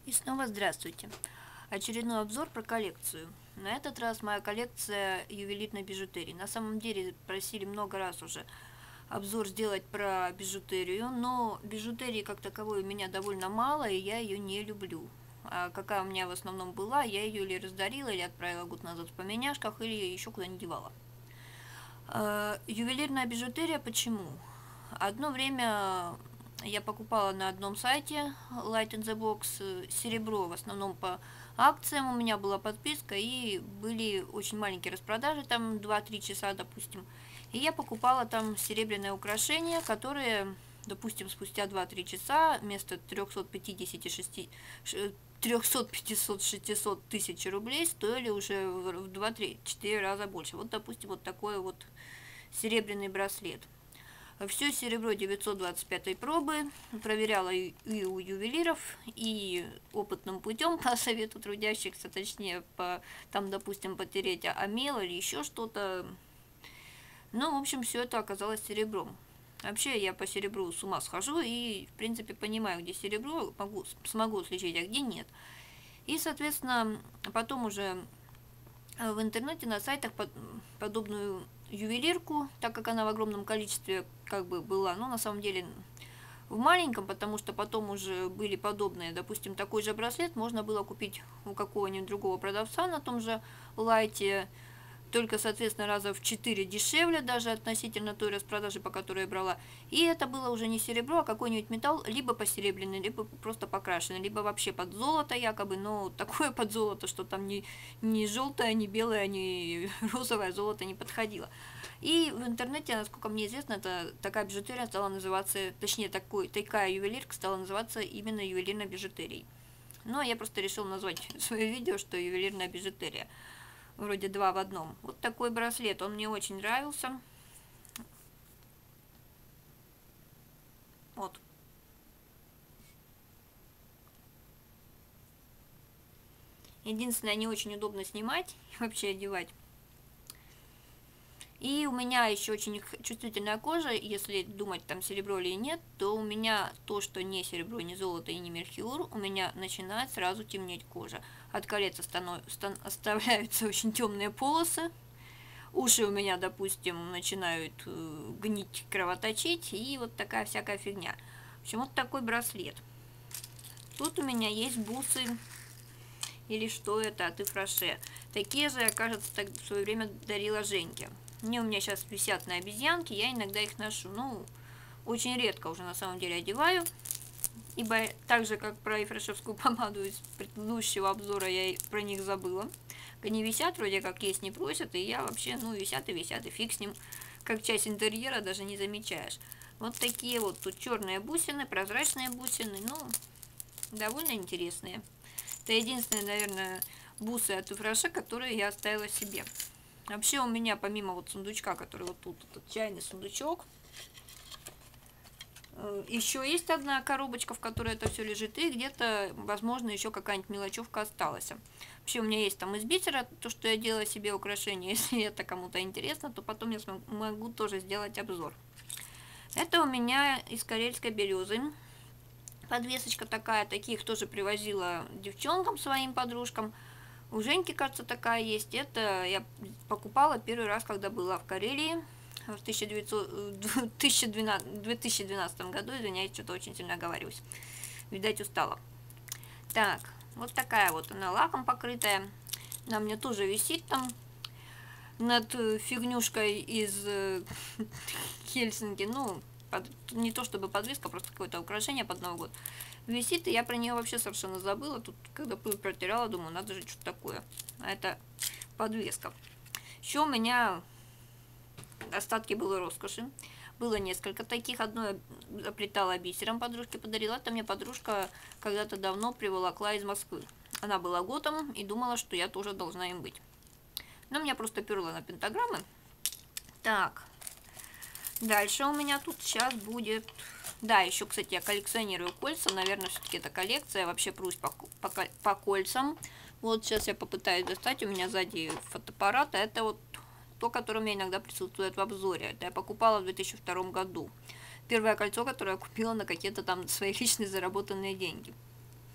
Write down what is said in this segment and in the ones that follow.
И снова здравствуйте. Очередной обзор про коллекцию. На этот раз моя коллекция ювелирной бижутерии. На самом деле просили много раз уже обзор сделать про бижутерию, но бижутерии как таковой у меня довольно мало, и я ее не люблю. А какая у меня в основном была, я ее или раздарила, или отправила год назад в поменяшках, или еще куда-нибудь девала. Ювелирная бижутерия почему? Одно время я покупала на одном сайте Light in the Box серебро, в основном по акциям у меня была подписка, и были очень маленькие распродажи, там 2-3 часа, допустим. И я покупала там серебряное украшение, которое, допустим, спустя 2-3 часа вместо 300-500-600 тысяч рублей стоили уже в 2-3-4 раза больше. Вот, допустим, вот такой вот серебряный браслет. Все серебро 925 пробы, проверяла и у ювелиров, и опытным путем по совету трудящихся, точнее, там, допустим, потереть амел или еще что-то. Ну, в общем, все это оказалось серебром. Вообще, я по серебру с ума схожу и, в принципе, понимаю, где серебро, смогу отличить, а где нет. И, соответственно, потом уже в интернете на сайтах подобную ювелирку, так как она в огромном количестве как бы была, но на самом деле в маленьком, потому что потом уже были подобные, допустим, такой же браслет можно было купить у какого-нибудь другого продавца на том же лайте, только, соответственно, раза в 4 дешевле даже относительно той распродажи, по которой я брала. И это было уже не серебро, а какой-нибудь металл, либо посеребряный, либо просто покрашенный, либо вообще под золото якобы, но такое под золото, что там ни желтое, ни белое, ни розовое золото не подходило. И в интернете, насколько мне известно, такая бижутерия стала называться, точнее, такая ювелирка стала называться именно ювелирной бижутерией. Ну, а я просто решила назвать свое видео, что ювелирная бижутерия. Вроде 2 в одном. Вот такой браслет, он мне очень нравился. Вот. Единственное, не очень удобно снимать и вообще одевать. И у меня еще очень чувствительная кожа, если думать там серебро или нет, то у меня то, что не серебро, не золото и не меркюр, у меня начинает сразу темнеть кожа. От колец оставляются очень темные полосы, уши у меня, допустим, начинают гнить, кровоточить, и вот такая всякая фигня. В общем, вот такой браслет. Тут у меня есть бусы, или что это, от Ифраше. Такие же, кажется, в свое время дарила Женьке. Они у меня сейчас висят на обезьянке, я иногда их ношу. Ну, очень редко уже на самом деле одеваю. Ибо так же, как про ифрашевскую помаду из предыдущего обзора, я про них забыла. Они висят, вроде как есть, не просят, и я вообще, ну, висят, и фиг с ним. Как часть интерьера даже не замечаешь. Вот такие вот тут черные бусины, прозрачные бусины, ну, довольно интересные. Это единственные, наверное, бусы от Ифраше, которые я оставила себе. Вообще у меня, помимо вот сундучка, который вот тут, этот чайный сундучок, еще есть одна коробочка, в которой это все лежит, и где-то, возможно, еще какая-нибудь мелочевка осталась. Вообще у меня есть там из бисера то, что я делала себе украшения. Если это кому-то интересно, то потом я могу тоже сделать обзор. Это у меня из карельской березы. Подвесочка такая, таких тоже привозила девчонкам, своим подружкам. У Женьки, кажется, такая есть. Это я покупала первый раз, когда была в Карелии в 2012 году. Извиняюсь, что-то очень сильно оговариваюсь. Видать, устала. Так, вот такая вот она лаком покрытая. Она у меня тоже висит там над фигнюшкой из Хельсинки. Ну, не то чтобы подвеска, просто какое-то украшение под Новый год. Висит, и я про нее вообще совершенно забыла. Тут, когда пыль протирала, думаю, надо же что-то такое. А это подвеска. Еще у меня остатки было роскоши. Было несколько таких. Одно я заплетала бисером, подружке подарила. Это мне подружка когда-то давно приволокла из Москвы. Она была готом и думала, что я тоже должна им быть. Но меня просто перла на пентаграммы. Так. Дальше у меня тут сейчас будет... Да, еще, кстати, я коллекционирую кольца. Наверное, все-таки это коллекция. Я вообще прусь по кольцам. Вот сейчас я попытаюсь достать. У меня сзади фотоаппарат. Это вот то, которое у меня иногда присутствует в обзоре. Это я покупала в 2002 году. Первое кольцо, которое я купила на какие-то там свои личные заработанные деньги.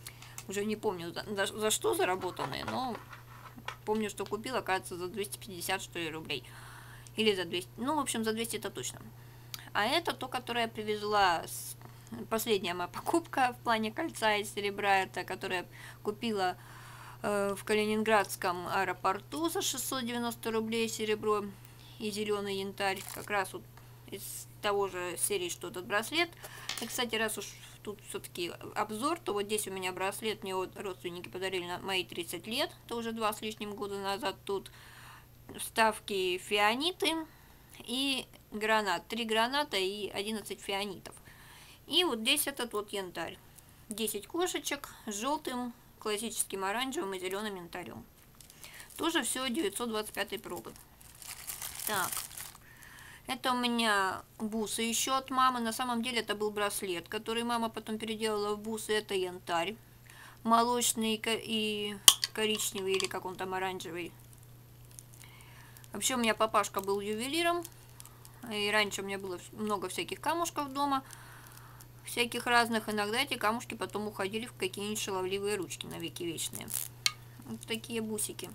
Уже не помню, за что заработанные, но помню, что купила, кажется, за 250, что ли, рублей. Или за 200. Ну, в общем, за 200 это точно. А это то, которое я привезла, последняя моя покупка в плане кольца из серебра, это которое купила в Калининградском аэропорту за 690 рублей серебро и зеленый янтарь. Как раз вот из того же серии, что этот браслет. И, кстати, раз уж тут все-таки обзор, то вот здесь у меня браслет, мне вот родственники подарили на мои 30 лет, это уже 2 с лишним года назад. Тут вставки фианиты и гранат, 3 граната и 11 фианитов. И вот здесь этот вот янтарь, 10 кошечек с желтым, классическим оранжевым и зеленым янтарем. Тоже все 925 пробы. Так, это у меня бусы еще от мамы. На самом деле это был браслет, который мама потом переделала в бусы. Это янтарь, молочный и коричневый, или как он там, оранжевый. Вообще у меня папашка был ювелиром, и раньше у меня было много всяких камушков дома, всяких разных. Иногда эти камушки потом уходили в какие-нибудь шаловливые ручки на веки вечные. Вот такие бусики.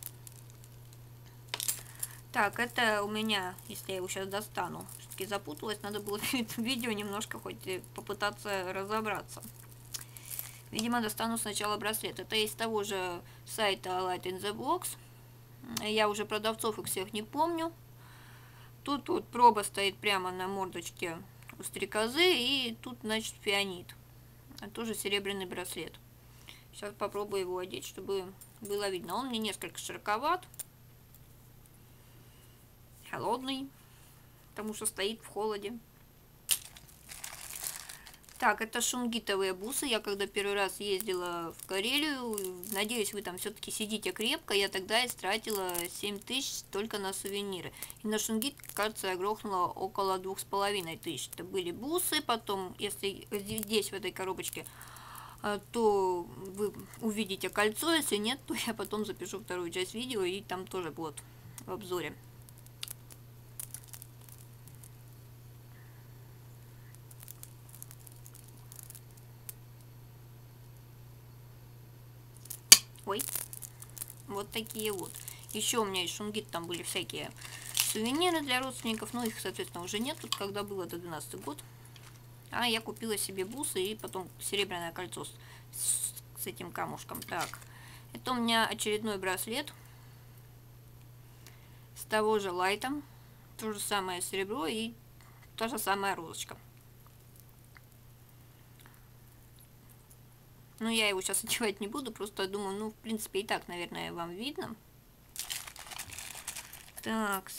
Так, это у меня, если я его сейчас достану, все-таки запуталась, надо было в видео немножко хоть попытаться разобраться. Видимо, достану сначала браслет. Это из того же сайта Light in the Box. Я уже продавцов их всех не помню. Тут вот проба стоит прямо на мордочке у стрекозы, и тут, значит, фианит. Тоже серебряный браслет. Сейчас попробую его одеть, чтобы было видно. Он мне несколько широковат. Холодный, потому что стоит в холоде. Так, это шунгитовые бусы. Я когда первый раз ездила в Карелию, надеюсь, вы там все-таки сидите крепко, я тогда истратила 7000 только на сувениры. И на шунгит, кажется, я грохнула около 2500. Это были бусы, потом, если здесь, в этой коробочке, то вы увидите кольцо, если нет, то я потом запишу вторую часть видео, и там тоже будет в обзоре. Ой, вот такие вот. Еще у меня из шунгит там были всякие сувениры для родственников, но их, соответственно, уже нет. Тут когда было, это 12 год. А я купила себе бусы и потом серебряное кольцо с этим камушком. Так, это у меня очередной браслет с того же лайта. То же самое серебро и та же самая розочка. Но я его сейчас одевать не буду, просто думаю, ну, в принципе, и так, наверное, вам видно. Так,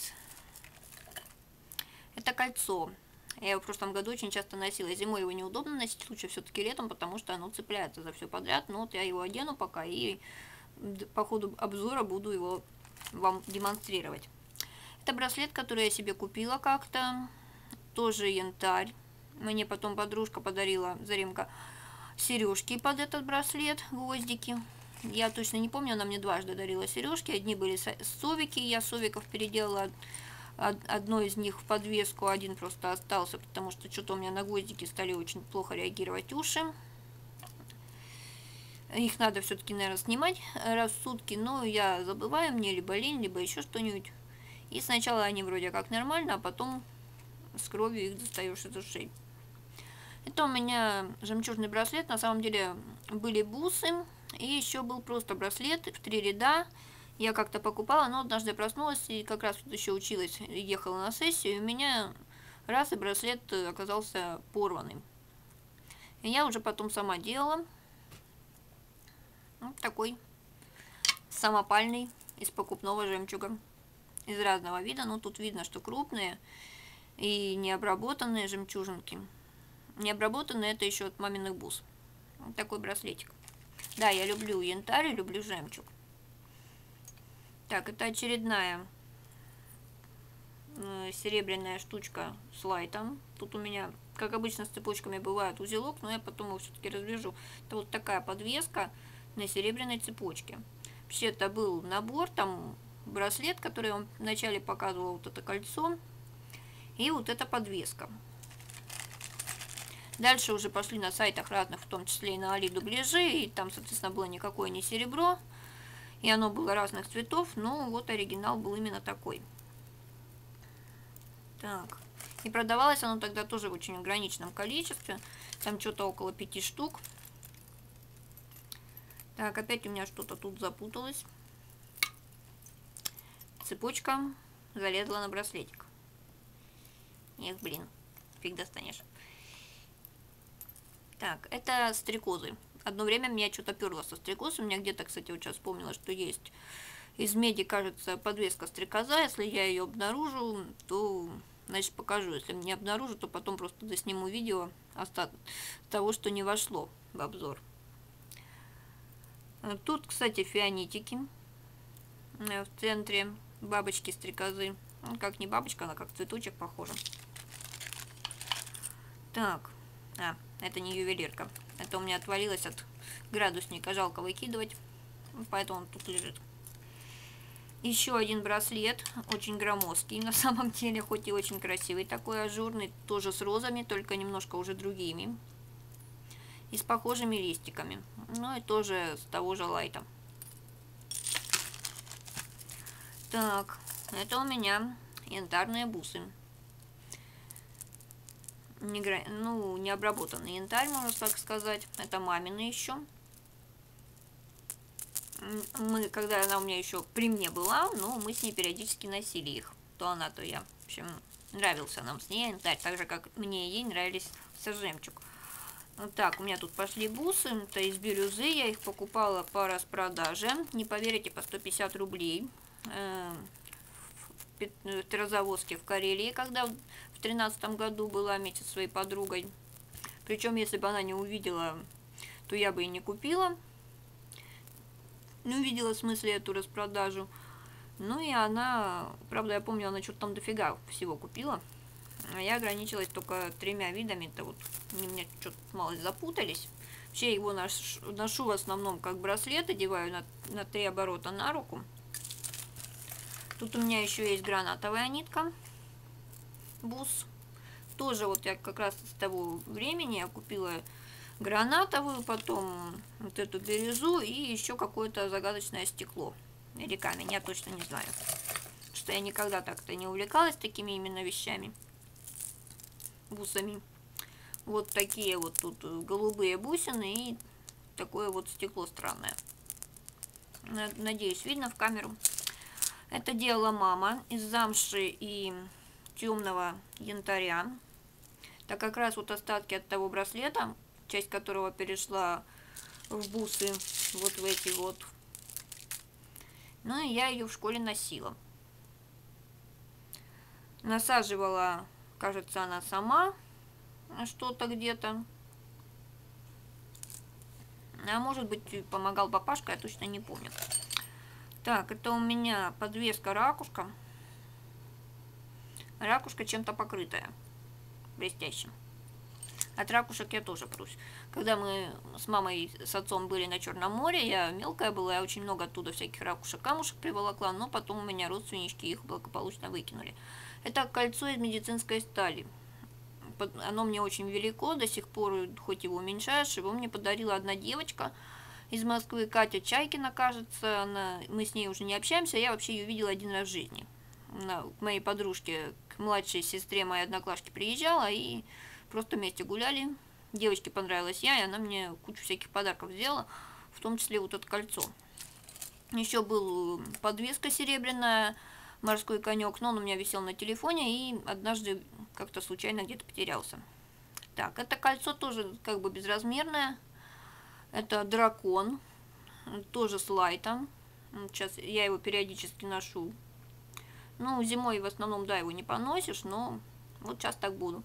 это кольцо. Я его в прошлом году очень часто носила. Зимой его неудобно носить, лучше все-таки летом, потому что оно цепляется за все подряд. Но вот я его одену пока и по ходу обзора буду его вам демонстрировать. Это браслет, который я себе купила как-то. Тоже янтарь. Мне потом подружка подарила, Заремка, сережки под этот браслет, гвоздики. Я точно не помню, она мне дважды дарила сережки. Одни были совики, я совиков переделала одно из них в подвеску, один просто остался, потому что что-то у меня на гвоздики стали очень плохо реагировать уши. Их надо все-таки, наверное, снимать раз в сутки, но я забываю, мне либо лень, либо еще что-нибудь. И сначала они вроде как нормально, а потом с кровью их достаешь из ушей. Это у меня жемчужный браслет, на самом деле были бусы, и еще был просто браслет в 3 ряда. Я как-то покупала, но однажды проснулась и как раз тут еще училась, ехала на сессию, и у меня раз и браслет оказался порванным. И я уже потом сама делала. Вот такой самопальный из покупного жемчуга. Из разного вида, но тут видно, что крупные и необработанные жемчужинки. Необработанные это еще от маминых бус. Вот такой браслетик. Да, я люблю янтарь и люблю жемчуг. Так, это очередная серебряная штучка с лайтом. Тут у меня, как обычно, с цепочками бывает узелок, но я потом его все-таки развяжу. Это вот такая подвеска на серебряной цепочке. Вообще это был набор, там браслет, который я вам вначале показывала, вот это кольцо и вот эта подвеска. Дальше уже пошли на сайтах разных, в том числе и на Али дубляжи, и там, соответственно, было никакое не серебро, и оно было разных цветов, но вот оригинал был именно такой. Так, и продавалось оно тогда тоже в очень ограниченном количестве, там что-то около 5 штук. Так, опять у меня что-то тут запуталось. Цепочка залезла на браслетик. Эх, блин, фиг достанешь. Так, это стрекозы. Одно время меня что-то перло со стрекоз. У меня где-то, кстати, вот сейчас вспомнила, что есть из меди, кажется, подвеска стрекоза. Если я ее обнаружу, то, значит, покажу. Если не обнаружу, то потом просто досниму видео остаток того, что не вошло в обзор. Тут, кстати, фианитики в центре бабочки стрекозы. Ну, как не бабочка, она как цветочек похожа. Так, это не ювелирка. Это у меня отвалилось от градусника, жалко выкидывать, поэтому он тут лежит. Еще один браслет, очень громоздкий на самом деле, хоть и очень красивый, такой ажурный, тоже с розами, только немножко уже другими. И с похожими листиками, ну и тоже с того же лайта. Так, это у меня янтарные бусы. Не обработанный янтарь, можно так сказать. Это мамины еще. Когда она у меня еще при мне была, но мы с ней периодически носили их. То она, то я. В общем, нравился нам с ней янтарь, так же, как мне и ей нравились с жемчуг. Вот так, у меня тут пошли бусы. Это из бирюзы. Я их покупала по распродаже. Не поверите, по 150 рублей. В Петрозаводске в Карелии, когда в 2013 году была вместе со своей подругой. Причем, если бы она не увидела, то я бы и не купила. Не увидела в смысле эту распродажу. Ну и она, правда, я помню, она что-то там дофига всего купила. А я ограничилась только 3 видами. Это вот они мне что-то мало запутались. Вообще я его ношу в основном как браслет, одеваю на 3 оборота на руку. Тут у меня еще есть гранатовая нитка, бус. Тоже вот я как раз с того времени я купила гранатовую, потом вот эту бирюзу и еще какое-то загадочное стекло. Или камень, я точно не знаю. Что я никогда так-то не увлекалась такими именно вещами, бусами. Вот такие вот тут голубые бусины и такое вот стекло странное. Надеюсь, видно в камеру. Это делала мама из замши и темного янтаря. Это как раз вот остатки от того браслета, часть которого перешла в бусы, вот в эти вот. Ну и я ее в школе носила. Насаживала, кажется, она сама что-то где-то. А может быть, помогал папашка, я точно не помню. Так, это у меня подвеска ракушка. Ракушка чем-то покрытая, блестящим. От ракушек я тоже прусь. Когда мы с мамой, с отцом были на Черном море, я мелкая была, я очень много оттуда всяких ракушек, камушек приволокла, но потом у меня родственнички их благополучно выкинули. Это кольцо из медицинской стали. Оно мне очень велико, до сих пор, хоть его уменьшаешь, его мне подарила одна девочка из Москвы, Катя Чайкина, кажется. Мы с ней уже не общаемся, я вообще ее видела один раз в жизни. К моей подружке, к младшей сестре моей одноклашки приезжала и просто вместе гуляли. Девочке понравилась я, и она мне кучу всяких подарков сделала, в том числе вот это кольцо. Еще был подвеска серебряная, морской конек, но он у меня висел на телефоне и однажды как-то случайно где-то потерялся. Так, это кольцо тоже как бы безразмерное. Это дракон, тоже с лайтом. Сейчас я его периодически ношу. Ну, зимой в основном, да, его не поносишь, но вот сейчас так буду.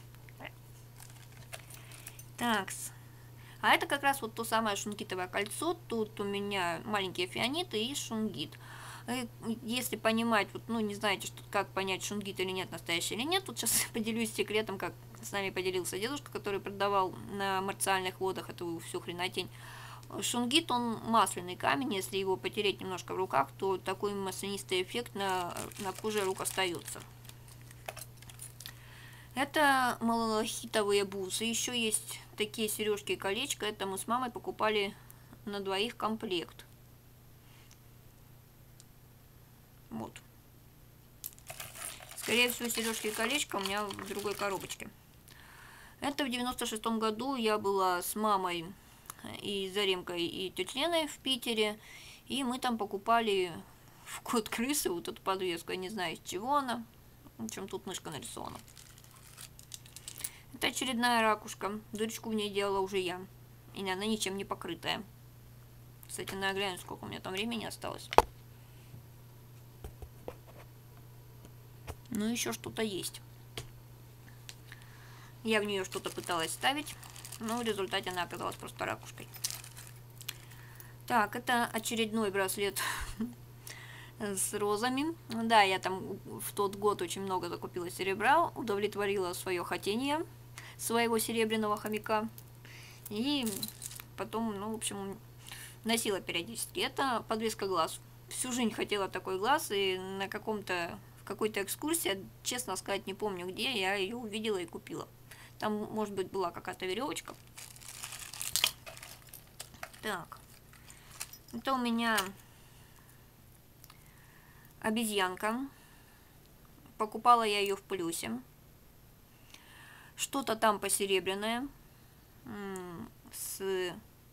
Так, а это как раз вот то самое шунгитовое кольцо. Тут у меня маленькие фианиты и шунгит. Если понимать, вот, ну, не знаете, как понять, шунгит или нет, настоящий или нет, тут сейчас поделюсь секретом, как с нами поделился дедушка, который продавал на марциальных водах эту всю хренотень. Шунгит, он масляный камень, если его потереть немножко в руках, то такой маслянистый эффект на коже рук остается. Это малахитовые бусы. Еще есть такие сережки и колечко. Это мы с мамой покупали на двоих комплект. Вот. Скорее всего, сережки и колечко у меня в другой коробочке. Это в 96-м году я была с мамой и Заремкой и тетей Леной в Питере. И мы там покупали в кот крысы вот эту подвеску. Я не знаю, из чего она. В общем, тут мышка нарисована. Это очередная ракушка. Дырочку в ней делала уже я. И она ничем не покрытая. Кстати, надо глянуть, сколько у меня там времени осталось. Ну, еще что-то есть. Я в нее что-то пыталась ставить, но в результате она оказалась просто ракушкой. Так, это очередной браслет с розами. Да, я там в тот год очень много закупила серебра, удовлетворила свое хотение своего серебряного хомяка. И потом, ну, в общем, носила периодически. Это подвеска глаз. Всю жизнь хотела такой глаз, и на какой-то экскурсии, честно сказать, не помню где, я ее увидела и купила. Там, может быть, была какая-то веревочка. Так. Это у меня обезьянка. Покупала я ее в плюсе. Что-то там посеребряное. С,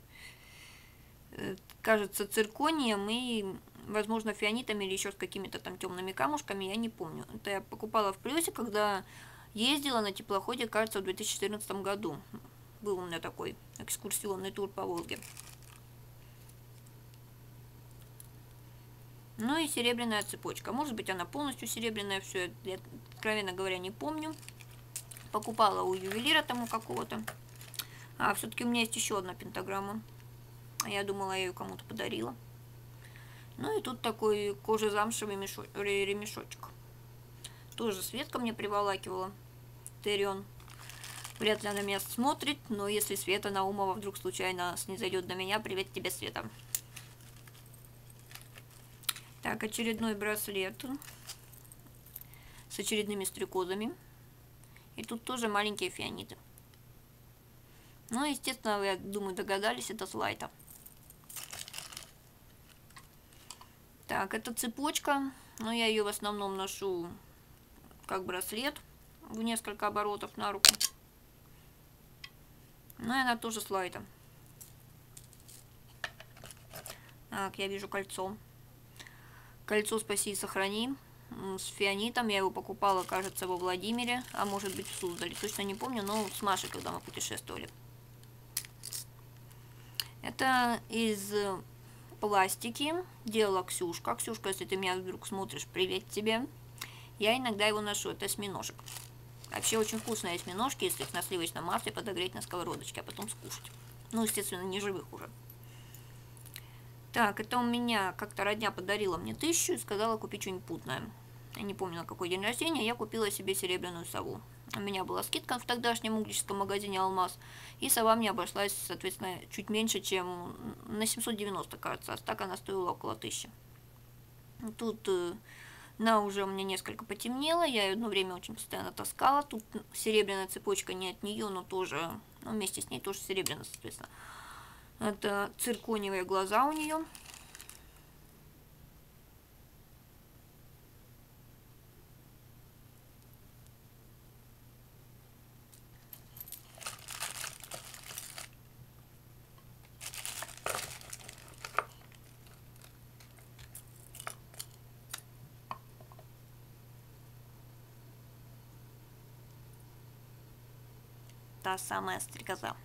кажется, цирконием и, возможно, фианитами или еще с какими-то там темными камушками, я не помню. Это я покупала в плюсе, когда ездила на теплоходе, кажется, в 2014 году. Был у меня такой экскурсионный тур по Волге. Ну и серебряная цепочка. Может быть, она полностью серебряная, все, я, откровенно говоря, не помню. Покупала у ювелира тому какого-то. А, все-таки у меня есть еще одна пентаграмма. Я думала, я ее кому-то подарила. Ну и тут такой кожезамшевый ремешочек. Тоже Светка мне приволакивала. Терион. Вряд ли она меня смотрит, но если Света Наумова вдруг случайно снизойдет до меня, привет тебе, Света. Так, очередной браслет с очередными стрекозами. И тут тоже маленькие фианиты. Ну, естественно, вы, я думаю, догадались, это с лайта. Так, это цепочка, но я ее в основном ношу как браслет в несколько оборотов на руку. Ну, и она тоже с лайтом. Так, я вижу кольцо. Кольцо «Спаси и сохрани» с фианитом. Я его покупала, кажется, во Владимире, а может быть в Суздале. Точно не помню, но с Машей, когда мы путешествовали. Это из пластики. Делала Ксюшка. Ксюшка, если ты меня вдруг смотришь, привет тебе. Я иногда его ношу. Это осьминожек. Вообще очень вкусные осьминожки, если их на сливочном масле подогреть на сковородочке, а потом скушать. Ну, естественно, не живых уже. Так, это у меня как-то родня подарила мне 1000 и сказала купить что-нибудь путное. Я не помню, на какой день рождения. Я купила себе серебряную сову. У меня была скидка в тогдашнем углическом магазине «Алмаз». И сова мне обошлась, соответственно, чуть меньше, чем на 790, кажется. А так она стоила около 1000. Тут на уже у меня несколько потемнела. Я ее одно время очень постоянно таскала. Тут серебряная цепочка не от нее, но тоже, ну, вместе с ней тоже серебряная, соответственно. Это циркониевые глаза у нее. Та самая стрекоза.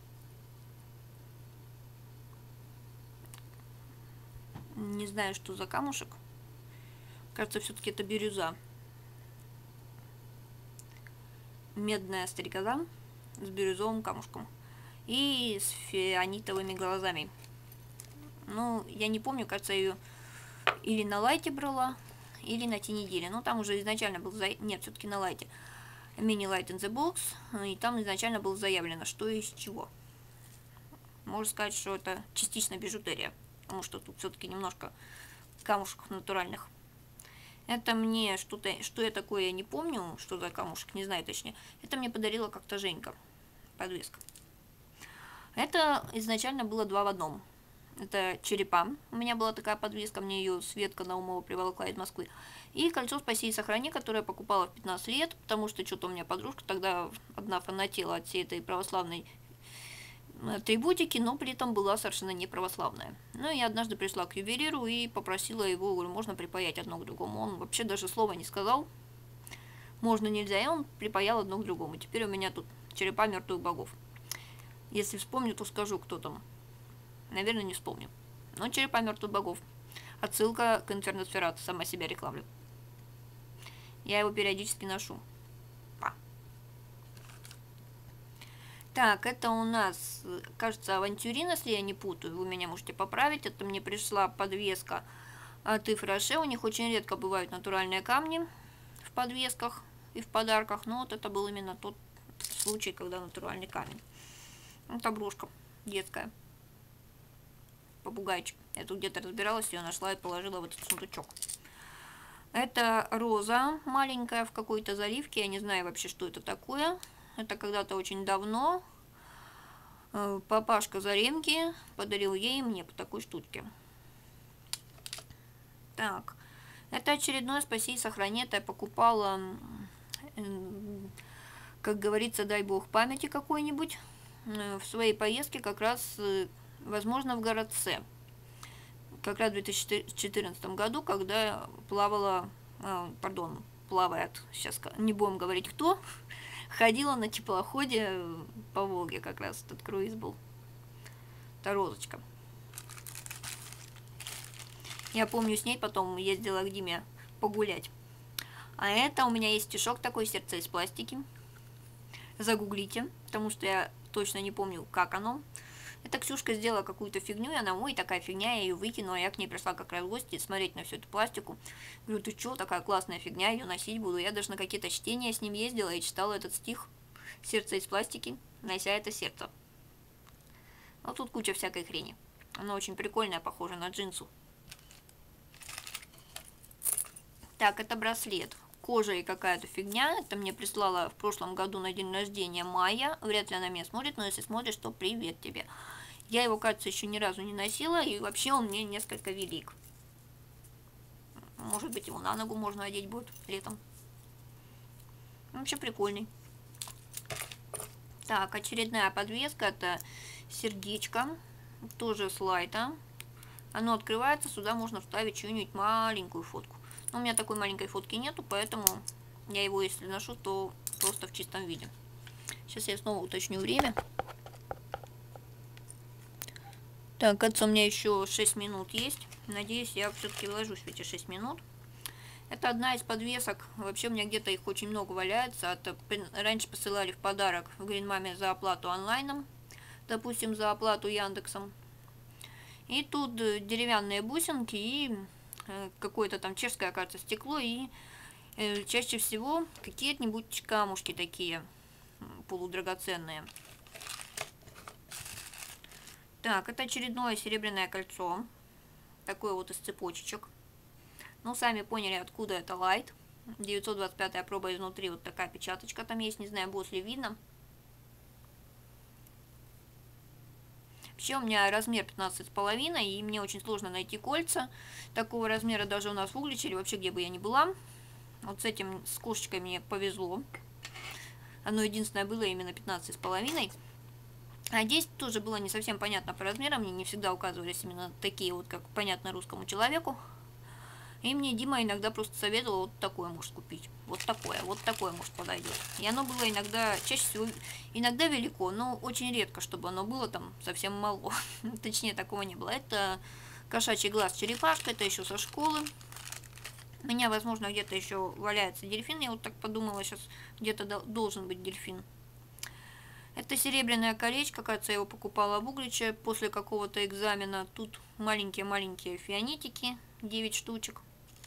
Не знаю, что за камушек. Кажется, все-таки это бирюза. Медная стрекоза с бирюзовым камушком. И с фианитовыми глазами. Ну, я не помню, кажется, я ее или на лайте брала, или на Тинеделе. Ну, там уже изначально был... Нет, все-таки на лайте. Mini Light in the Box. И там изначально было заявлено, что из чего. Можно сказать, что это частично бижутерия. Потому что тут все-таки немножко камушек натуральных. Это мне что-то, что я такое, я не помню, что за камушек, не знаю точнее. Это мне подарила как-то Женька, подвеска. Это изначально было 2 в 1. Это черепа. У меня была такая подвеска, мне ее Светка Наумова приволокла из Москвы. И кольцо «Спаси и сохрани», которое я покупала в 15 лет, потому что что-то у меня подружка тогда одна фанатела от всей этой православной атрибутики, но при этом была совершенно не православная. Ну, я однажды пришла к ювелиру и попросила его, говорю, можно припаять одно к другому. Он вообще даже слова не сказал, можно, нельзя, и он припаял одно к другому. Теперь у меня тут черепа мертвых богов. Если вспомню, то скажу, кто там. Наверное, не вспомню. Но черепа мертвых богов. Отсылка к Инферносферату, сама себя рекламлю. Я его периодически ношу. Так, это у нас, кажется, авантюрин, если я не путаю, вы меня можете поправить. Это мне пришла подвеска от Ифраше. У них очень редко бывают натуральные камни в подвесках и в подарках, но вот это был именно тот случай, когда натуральный камень. Вот обложка детская. Попугайчик. Я тут где-то разбиралась, ее нашла и положила в этот сундучок. Это роза маленькая в какой-то заливке. Я не знаю вообще, что это такое. Это когда-то очень давно папашка Заремки подарил ей и мне по такой штучке. Так, это очередное «Спаси и сохрани». Это я покупала, как говорится, дай бог памяти какой-нибудь, в своей поездке как раз, возможно, в Городце. Как раз в 2014 году, когда я плавала, плавает, сейчас не будем говорить кто, ходила на теплоходе по Волге, как раз этот круиз был. Это розочка. Я помню, с ней потом ездила к Диме погулять. А это у меня есть стишок такой, сердце из пластики. Загуглите, потому что я точно не помню, как оно. Эта Ксюшка сделала какую-то фигню, и она, ой, такая фигня, я ее выкину, а я к ней пришла как раз в гости смотреть на всю эту пластику. Говорю, ты что, такая классная фигня, ее носить буду. Я даже на какие-то чтения с ним ездила и читала этот стих «Сердце из пластики, нося это сердце». Вот тут куча всякой хрени. Она очень прикольная, похожа на джинсу. Так, это браслет. Кожа и какая-то фигня. Это мне прислала в прошлом году на день рождения Майя. Вряд ли она меня смотрит, но если смотришь, то привет тебе. Я его, кажется, еще ни разу не носила, и вообще он мне несколько велик. Может быть, его на ногу можно одеть будет летом. Вообще прикольный. Так, очередная подвеска. Это сердечко. Тоже с лайта. Оно открывается, сюда можно вставить чью-нибудь маленькую фотку. Но у меня такой маленькой фотки нету, поэтому я его, если ношу, то просто в чистом виде. Сейчас я снова уточню время. Так, кажется, у меня еще 6 минут есть. Надеюсь, я все-таки вложусь в эти 6 минут. Это одна из подвесок. Вообще у меня где-то их очень много валяется. Это раньше посылали в подарок в Гринмаме за оплату онлайном. Допустим, за оплату Яндексом. И тут деревянные бусинки и какое-то там чешское, кажется, стекло. И чаще всего какие-нибудь камушки такие полудрагоценные. Так, это очередное серебряное кольцо. Такое вот из цепочечек. Ну, сами поняли, откуда это лайт. 925 проба изнутри. Вот такая печаточка там есть. Не знаю, будет ли видно. Вообще у меня размер 15,5, и мне очень сложно найти кольца такого размера даже у нас в Угличе, вообще где бы я ни была. Вот с этим, с кошечкой мне повезло. Оно единственное было именно 15,5. А здесь тоже было не совсем понятно по размерам, мне не всегда указывались именно такие вот, как понятно русскому человеку. И мне Дима иногда просто советовал, вот такое можешь купить, вот такое может подойдет. И оно было иногда, чаще всего, иногда велико, но очень редко, чтобы оно было там совсем мало. Точнее, такого не было. Это кошачий глаз черепашка, это еще со школы. У меня, возможно, где-то еще валяется дельфин, я вот так подумала, сейчас где-то должен быть дельфин. Это серебряное колечко, кажется, я его покупала в Угличе после какого-то экзамена. Тут маленькие-маленькие фианитики, 9 штучек.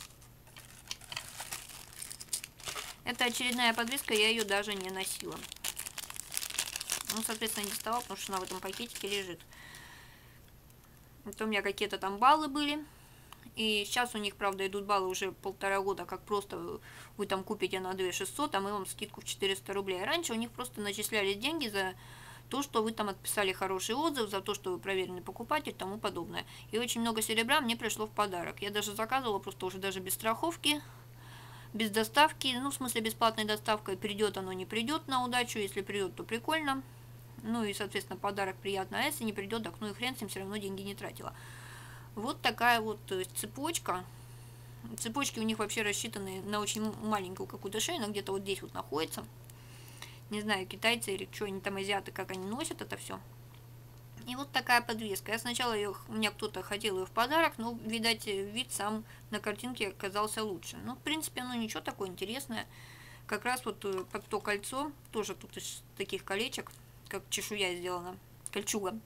Это очередная подвеска, я ее даже не носила. Ну, соответственно, не доставала, потому что она в этом пакетике лежит. Это у меня какие-то там баллы были. И сейчас у них, правда, идут баллы уже 1,5 года, как просто вы там купите на 2600, а мы вам скидку в 400 рублей. Раньше у них просто начислялись деньги за то, что вы там отписали хороший отзыв, за то, что вы проверенный покупатель и тому подобное. И очень много серебра мне пришло в подарок. Я даже заказывала просто уже даже без страховки, без доставки, ну, в смысле, бесплатной доставкой. Придет оно, не придет на удачу. Если придет, то прикольно. Ну и, соответственно, подарок приятно. А если не придет, так ну и хрен с ним, все равно деньги не тратила. Вот такая вот цепочка. Цепочки у них вообще рассчитаны на очень маленькую какую-то шею, она где-то вот здесь вот находится. Не знаю, китайцы или что они там, азиаты, как они носят это все. И вот такая подвеска. Я сначала ее, у меня кто-то хотел ее в подарок, но, видать, вид сам на картинке оказался лучше. Ну, в принципе, оно ничего такое интересное. Как раз вот под то кольцо, тоже тут из таких колечек, как чешуя сделана, кольчуга.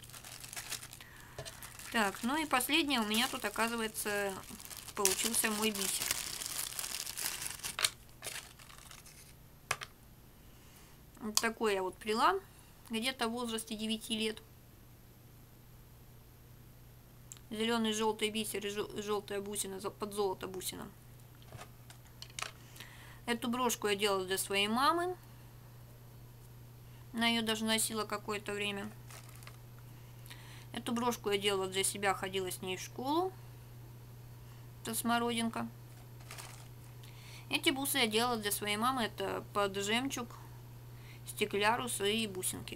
Так, ну и последнее у меня тут, оказывается, получился мой бисер. Вот такой я вот плела, где-то в возрасте 9 лет. Зеленый, желтый бисер и желтая бусина, под золото бусина. Эту брошку я делала для своей мамы. Она ее даже носила какое-то время. Эту брошку я делала для себя, ходила с ней в школу. Это смородинка. Эти бусы я делала для своей мамы. Это под жемчуг, стеклярус и бусинки.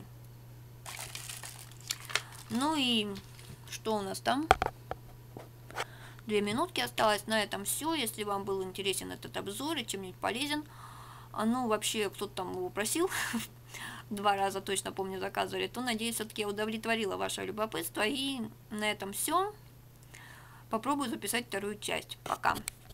Ну и что у нас там? 2 минутки осталось. На этом все. Если вам был интересен этот обзор и чем-нибудь полезен, ну вообще кто-то там его просил, 2 раза точно помню заказывали, то надеюсь, все-таки я удовлетворила ваше любопытство. И на этом все. Попробую записать 2-ю часть. Пока.